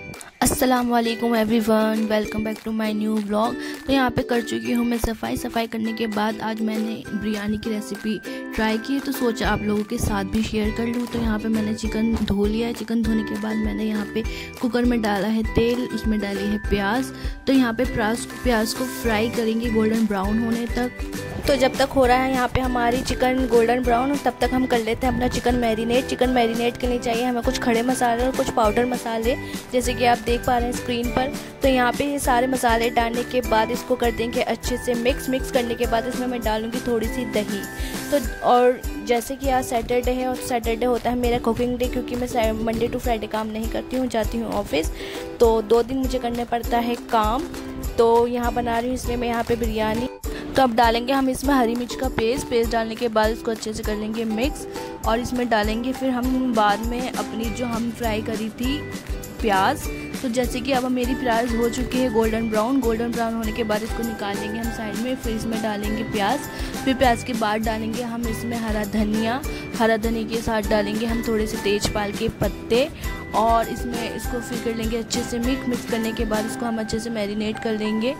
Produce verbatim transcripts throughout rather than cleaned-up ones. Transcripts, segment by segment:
अस्सलाम वालेकुम everyone, welcome back to my new vlog. तो यहाँ पे कर चुकी हूँ मैं सफाई सफाई करने के बाद आज मैंने बिरयानी की रेसिपी ट्राई की, तो सोचा आप लोगों के साथ भी शेयर कर लूँ। तो यहाँ पे मैंने चिकन धो लिया है। चिकन धोने के बाद मैंने यहाँ पे कुकर में डाला है तेल, उसमें डाली है प्याज। तो यहाँ पे प्याज प्याज को फ्राई करेंगे गोल्डन ब्राउन होने तक। तो जब तक हो रहा है यहाँ पे हमारी चिकन गोल्डन ब्राउन, तब तक हम कर लेते हैं अपना चिकन मैरिनेट। चिकन मैरिनेट के लिए चाहिए हमें कुछ खड़े मसाले और कुछ पाउडर मसाले, जैसे कि आप देख पा रहे हैं स्क्रीन पर। तो यहाँ पे ये सारे मसाले डालने के बाद इसको कर देंगे अच्छे से मिक्स। मिक्स करने के बाद इसमें मैं डालूँगी थोड़ी सी दही। तो और जैसे कि आज सैटरडे है और सैटरडे होता है मेरा कुकिंग डे, क्योंकि मैं मंडे टू फ्राइडे काम नहीं करती हूँ, जाती हूँ ऑफिस। तो दो दिन मुझे करने पड़ता है काम। तो यहाँ बना रही हूँ इसलिए मैं यहाँ पे बिरयानी। तो अब डालेंगे हम इसमें हरी मिर्च का पेस्ट। पेस्ट डालने के बाद इसको अच्छे से कर लेंगे मिक्स, और इसमें डालेंगे फिर हम बाद में अपनी जो हम फ्राई करी थी प्याज। तो जैसे कि अब मेरी प्याज हो चुकी है गोल्डन ब्राउन। गोल्डन ब्राउन होने के बाद इसको निकाल लेंगे हम साइड में। फिर इसमें डालेंगे प्याज। फिर प्याज के बाद डालेंगे हम इसमें हरा धनिया। हरा धनिया के साथ डालेंगे हम थोड़े से तेजपाल के पत्ते, और इसमें इसको फिर कर लेंगे अच्छे से मिक्स। मिक्स करने के बाद इसको हम अच्छे से मैरिनेट कर लेंगे।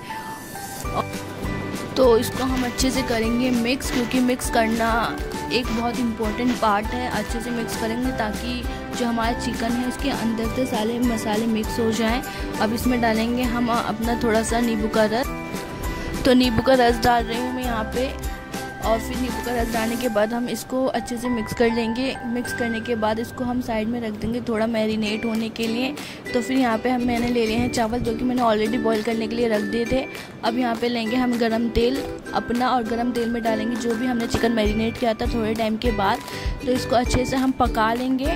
तो इसको हम अच्छे से करेंगे मिक्स, क्योंकि मिक्स करना एक बहुत इम्पोर्टेंट पार्ट है। अच्छे से मिक्स करेंगे ताकि जो हमारा चिकन है उसके अंदर से सारे मसाले मिक्स हो जाएं। अब इसमें डालेंगे हम अपना थोड़ा सा नींबू का रस। तो नींबू का रस डाल रही हूँ मैं यहाँ पे, और फिर नींबू का रस डालने के बाद हम इसको अच्छे से मिक्स कर लेंगे। मिक्स करने के बाद इसको हम साइड में रख देंगे थोड़ा मैरिनेट होने के लिए। तो फिर यहाँ पे हम मैंने ले लिए हैं चावल, जो कि मैंने ऑलरेडी बॉईल करने के लिए रख दिए थे। अब यहाँ पे लेंगे हम गरम तेल अपना, और गरम तेल में डालेंगे जो भी हमने चिकन मैरिनेट किया था थोड़े टाइम के बाद। तो इसको अच्छे से हम पका लेंगे।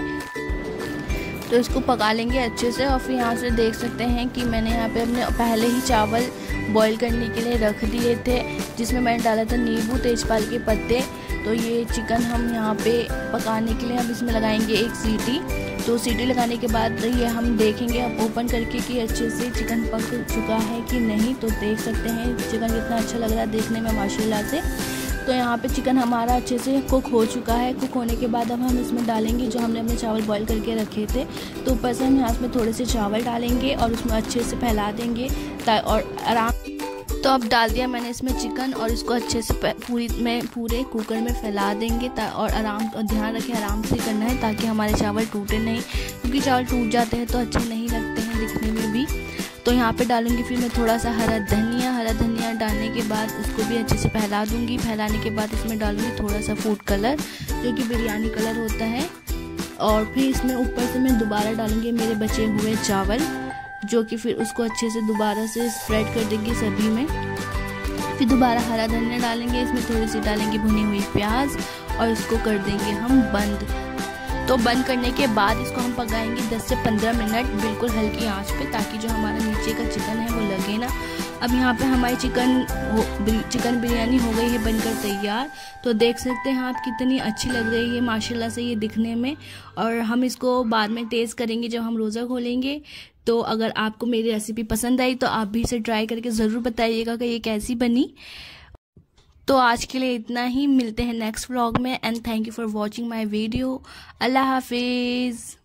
तो इसको पका लेंगे अच्छे से। और फिर यहाँ से देख सकते हैं कि मैंने यहाँ पे अपने पहले ही चावल बॉईल करने के लिए रख दिए थे, जिसमें मैंने डाला था नींबू, तेजपाल के पत्ते। तो ये चिकन हम यहाँ पे पकाने के लिए हम इसमें लगाएंगे एक सीटी। तो सीटी लगाने के बाद ये हम देखेंगे अब ओपन करके कि अच्छे से चिकन पक चुका है कि नहीं। तो देख सकते हैं चिकन कितना अच्छा लग रहा है देखने में माशाल्लाह से। तो यहाँ पे चिकन हमारा अच्छे से कुक हो चुका है। कुक होने के बाद अब हम इसमें डालेंगे जो हमने अपने चावल बॉईल करके रखे थे। तो ऊपर से हम यहाँ इसमें थोड़े से चावल डालेंगे और उसमें अच्छे से फैला देंगे और आराम। तो अब डाल दिया मैंने इसमें चिकन, और इसको अच्छे से पूरी में पूरे कुकर में फैला देंगे। और आराम और ध्यान रखें आराम से करना है ताकि हमारे चावल टूटे नहीं, क्योंकि चावल टूट जाते हैं तो अच्छे नहीं लगते हैं दिखने में भी। तो यहाँ पे डालूंगी फिर मैं थोड़ा सा हरा धनिया। हरा धनिया डालने के बाद उसको भी अच्छे से फैला दूंगी। फैलाने के बाद इसमें डालूंगी थोड़ा सा फूड कलर, जो कि बिरयानी कलर होता है। और फिर इसमें ऊपर से मैं दोबारा डालूंगी मेरे बचे हुए चावल, जो कि फिर उसको अच्छे से दोबारा से स्प्रेड कर देंगे सभी में। फिर दोबारा हरा धनिया डालेंगे, इसमें थोड़ी सी डालेंगे भुनी हुई प्याज, और इसको कर देंगे हम बंद। तो बंद करने के बाद इसको हम पकाएंगे दस से पंद्रह मिनट बिल्कुल हल्की आंच पे, ताकि जो हमारा नीचे का चिकन है वो लगे ना। अब यहाँ पे हमारी चिकन चिकन बिरयानी हो गई है बनकर तैयार। तो देख सकते हैं आप कितनी अच्छी लग रही है माशाल्लाह से ये दिखने में। और हम इसको बाद में टेस्ट करेंगे जब हम रोज़ा खोलेंगे। तो अगर आपको मेरी रेसिपी पसंद आई तो आप भी इसे ट्राई करके ज़रूर बताइएगा कि ये कैसी बनी। तो आज के लिए इतना ही, मिलते हैं नेक्स्ट व्लॉग में। And thank you for watching my video. अल्लाह हाफिज़।